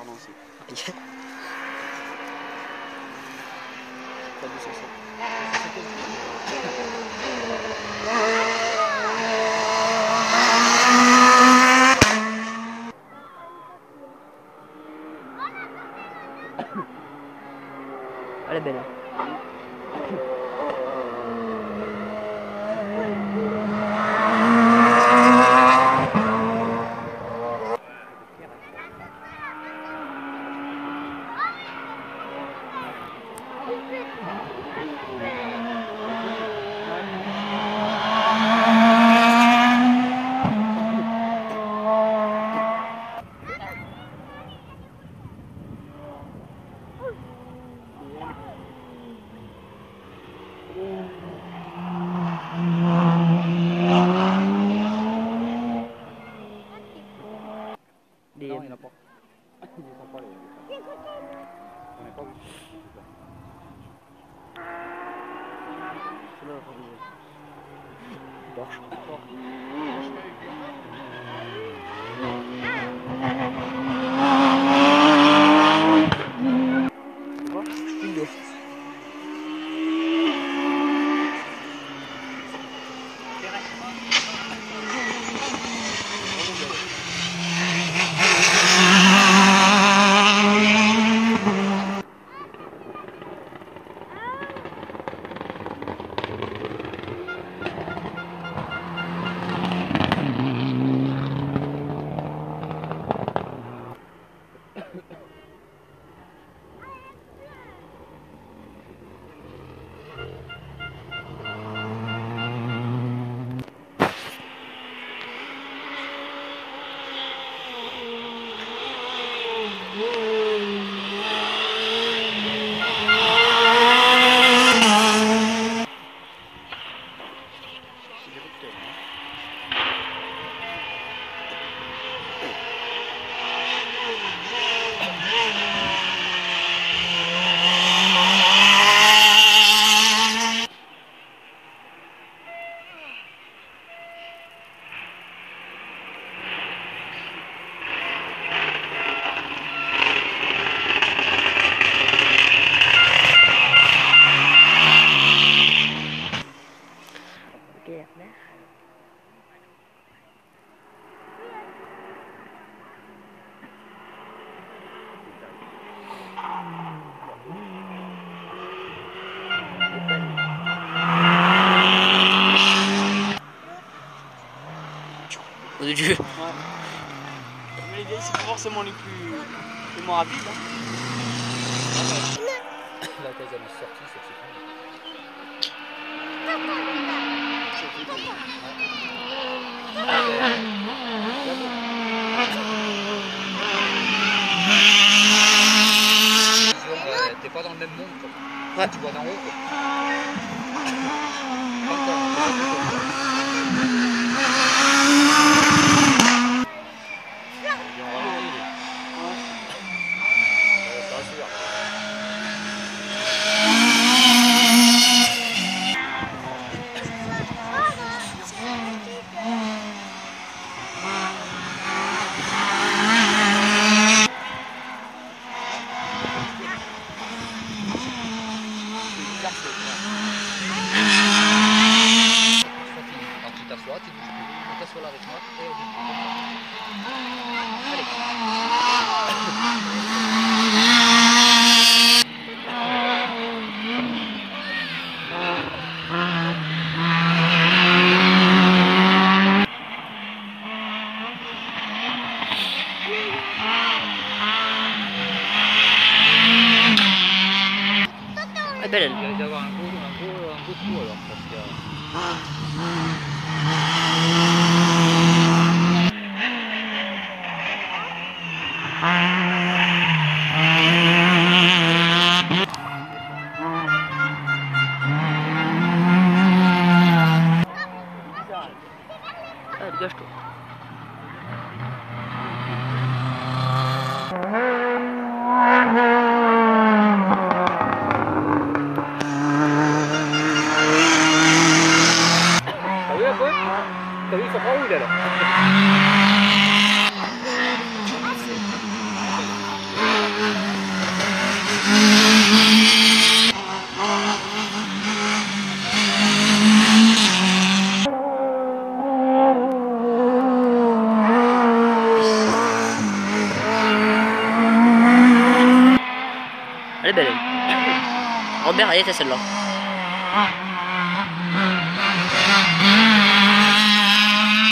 pardon aussi. Ok. Pas 207. Elle est belle. Non, il n'y en a pas. Ils ne sont pas les. On n'est pas vu. C'est là, Porsche. Tu vois, une d'eau. Oh Dieu. Ouais. Mais les vieilles, c'est pas forcément les moins rapides. Hein. La thèse elle est sortie, c'est t'es pas dans le même monde quoi. Ouais. Tu vois d'en haut quoi. Tu t'assois, tu t'assois là avec moi et on dit allez. Elle est belle, elle. Il va y avoir un gros trou alors parce que. Ah, dégage-toi. Ah oui, un peu. Elle est belle, elle. Robert, elle était celle-là.